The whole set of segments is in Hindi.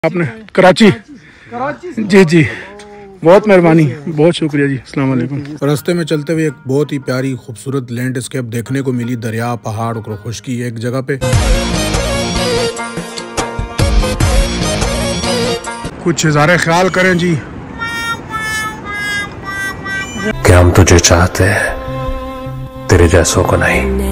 आपने कराची जी जी, बहुत मेहरबानी, बहुत शुक्रिया जी। अस्सलाम वालेकुम। रास्ते में चलते हुए एक बहुत ही प्यारी खूबसूरत लैंडस्केप देखने को मिली, दरिया, पहाड़ और खुशकी एक जगह पे। कुछ इज़हार ख्याल करें जी कि हम तुझे चाहते हैं, तेरे जैसों को नहीं।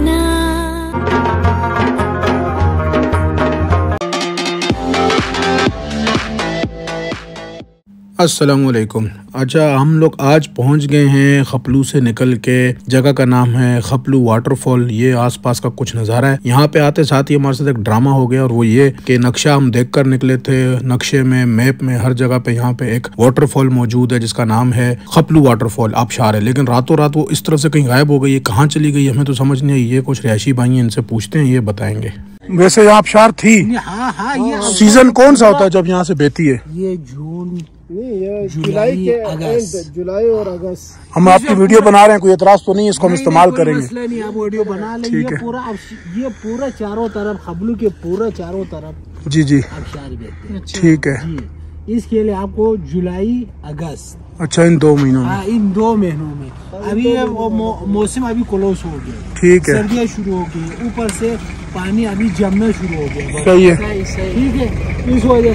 अस्सलामुअलैकुम। अच्छा, हम लोग आज पहुंच गए हैं खपलू से निकल के। जगह का नाम है खपलू वाटरफॉल। ये आसपास का कुछ नज़ारा है। यहाँ पे आते साथ ही हमारे साथ एक ड्रामा हो गया, और वो ये कि नक्शा हम देख कर निकले थे। नक्शे में, मैप में, हर जगह पे यहाँ पे एक वाटरफॉल मौजूद है जिसका नाम है खपलू वाटरफॉल, आबशार है। लेकिन रातों रात वो इस तरह से कहीं गायब हो गई है। कहाँ चली गई हमें तो समझ नहीं आई। ये कुछ रिहायशी भाई हैं, इनसे पूछते हैं, ये बताएंगे। वैसे यहाँ आबशार थी। ये सीजन कौन सा होता है जब यहाँ से बहती है? ये जून नहीं, ये जुलाई के अगस्त, जुलाई और अगस्त। हम आपकी वीडियो बना रहे हैं, कोई एतराज तो नहीं है? इसको हम इस्तेमाल करेंगे। मसला नहीं, आप वीडियो बना लें। ये पूरा चारों तरफ खबलू के पूरा चारों तरफ जी जी आबशार बेचते हैं। ठीक है जी, इसके लिए आपको जुलाई अगस्त, अच्छा, इन 2 महीनों में। हाँ, इन 2 महीनों में। अभी ये मौसम अभी क्लोज हो गया, ठीक है, सर्दियाँ शुरू हो गई, ऊपर से पानी अभी जमना शुरू हो गया। सही है, ठीक है।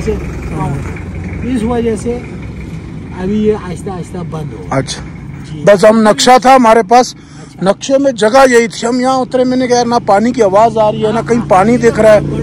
इस वजह से अभी ये आहिस्ता आहिस्ता बंद हो। अच्छा, बस हम नक्शा था हमारे पास। अच्छा। नक्शे में जगह यही थी। हम यहाँ उतरे, मैंने कहा ना पानी की आवाज आ रही है, ना कहीं पानी दिख रहा है।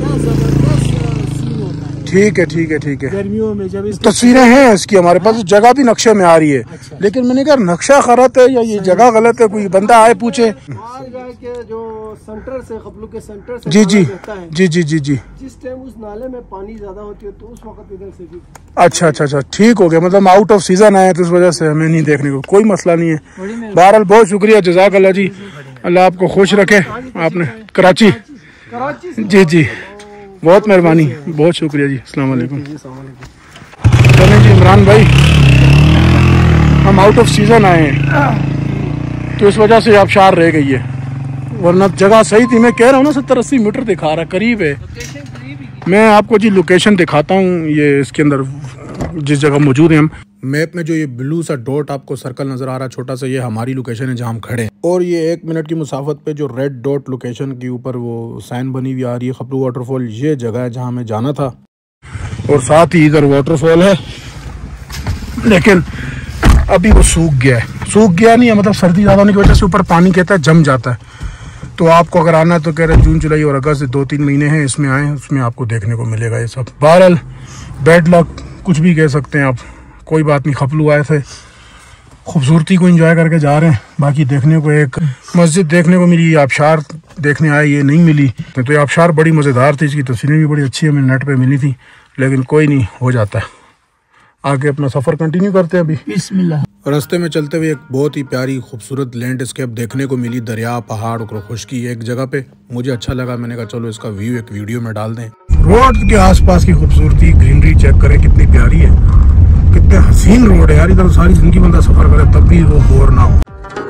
ठीक है ठीक है ठीक है। गर्मियों में जब तस्वीरें हैं इसकी हमारे पास, जगह भी नक्शे में आ रही है। अच्छा। लेकिन मैंने कहा नक्शा गलत है या ये जगह गलत है, कोई बंदा आए पूछे। जो सेंटर से खपलू के सेंटर से जी जी जी जी जी जी, जिस टाइम उस नाले में पानी ज्यादा होती है तो उस वक्त इधर से भी। अच्छा अच्छा अच्छा, ठीक हो गया। मतलब आउट ऑफ सीजन आए तो इस वजह से हमें नहीं देखने को, कोई मसला नहीं है। बहरहाल बहुत शुक्रिया, जज़ाकल्लाह जी, अल्लाह आपको खुश रखे। आपने कराची जी जी, बहुत मेहरबानी, बहुत शुक्रिया जी। अस्सलाम वालेकुम। चलें जी इमरान भाई, हम आउट ऑफ सीजन आए हैं तो इस वजह से आबशार रह गई है, वरना जगह सही थी। मैं कह रहा हूँ ना 70-80 मीटर दिखा रहा है, करीब है। मैं आपको जी लोकेशन दिखाता हूँ, ये इसके अंदर जिस जगह मौजूद है हम। मैप में जो ये ब्लू सा डॉट आपको सर्कल नजर आ रहा है छोटा सा, ये हमारी लोकेशन है जहाँ हम खड़े हैं। और ये 1 मिनट की मुसाफत पे जो रेड डॉट लोकेशन के ऊपर वो साइन बनी हुई आ रही है खपलू वाटरफॉल, ये जगह है जहाँ हमें जाना था। और साथ ही इधर वाटरफॉल है, लेकिन अभी वो सूख गया है। सूख गया नहीं है, मतलब सर्दी ज़्यादा होने की वजह से ऊपर पानी कहता है जम जाता है। तो आपको अगर आना है तो कह रहे जून, जुलाई और अगस्त 2-3 महीने हैं, इसमें आए, उसमें आपको देखने को मिलेगा ये सब। बहरहाल बैड लक, कुछ भी कह सकते हैं आप, कोई बात नहीं। खपलू आए थे, खूबसूरती को एंजॉय करके जा रहे हैं। बाकी देखने को एक मस्जिद देखने को मिली, आबशार देखने आए, ये नहीं मिली। तो ये आबशार बड़ी मज़ेदार थी, इसकी तस्वीरें भी बड़ी अच्छी हमें नेट पे मिली थी। लेकिन कोई नहीं, हो जाता है। आगे अपना सफ़र कंटिन्यू करते हैं अभी। बिस्मिल्लाह। रास्ते में चलते हुए एक बहुत ही प्यारी खूबसूरत लैंडस्केप देखने को मिली, दरिया, पहाड़ और खुशकी एक जगह पे। मुझे अच्छा लगा, मैंने कहा चलो इसका व्यू एक वीडियो में डाल दें। रोड के आसपास की खूबसूरती, ग्रीनरी चेक करें कितनी प्यारी है, कितने हसीन रोड है यार। इधर सारी जिंदगी बंदा सफर करे तब भी वो बोर ना हो।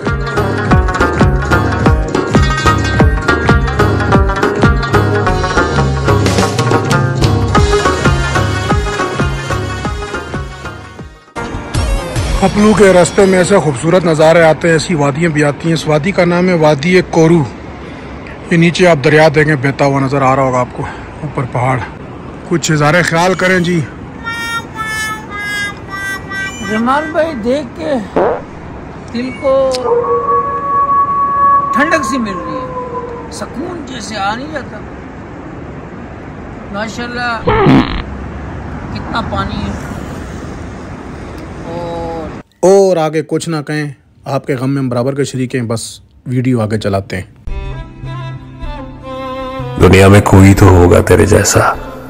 खपलू के रास्ते में ऐसे खूबसूरत नज़ारे आते हैं, ऐसी वादियाँ भी आती हैं। इस वादी का नाम है वादी कोरू। ये नीचे आप दरिया देखें, बहता हुआ नज़र आ रहा होगा आपको, ऊपर पहाड़। कुछ इज़हार ख्याल करें जी। जमाल भाई, देख के दिल को ठंडक सी मिल रही है, सुकून जैसे आ नहीं जाता। माशाल्लाह कितना पानी है। और आगे कुछ ना कहें, आपके गम में हम बराबर के शरीक हैं। बस वीडियो आगे चलाते हैं। दुनिया में कोई तो होगा तेरे जैसा,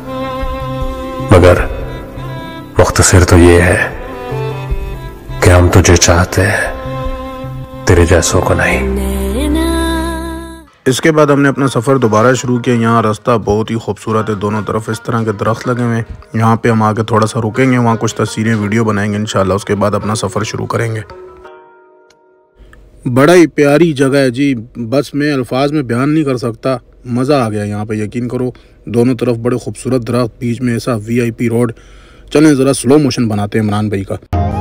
मगर मुख्तसर तो ये है कि हम तुझे चाहते हैं, तेरे जैसों को नहीं। इसके बाद हमने अपना सफ़र दोबारा शुरू किया। यहाँ रास्ता बहुत ही खूबसूरत है, दोनों तरफ इस तरह के दरख्त लगे हुए हैं। यहाँ पे हम आके थोड़ा सा रुकेंगे, वहाँ कुछ तस्वीरें वीडियो बनाएंगे इंशाल्लाह। उसके बाद अपना सफ़र शुरू करेंगे। बड़ा ही प्यारी जगह है जी, बस मैं अल्फाज में बयान नहीं कर सकता। मज़ा आ गया यहाँ पे, यकीन करो। दोनों तरफ बड़े खूबसूरत दरख्त, बीच में ऐसा VIP रोड। चलें ज़रा स्लो मोशन बनाते हैं इमरान भाई का।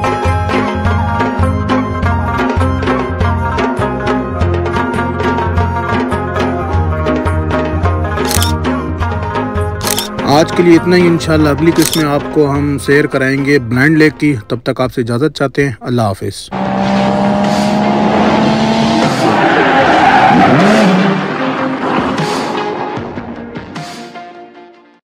आज के लिए इतना ही। इंशाल्लाह अगली किस्त में आपको हम सैर कराएंगे ब्लाइंड लेक की। तब तक आपसे इजाज़त चाहते हैं। अल्लाह हाफिज़।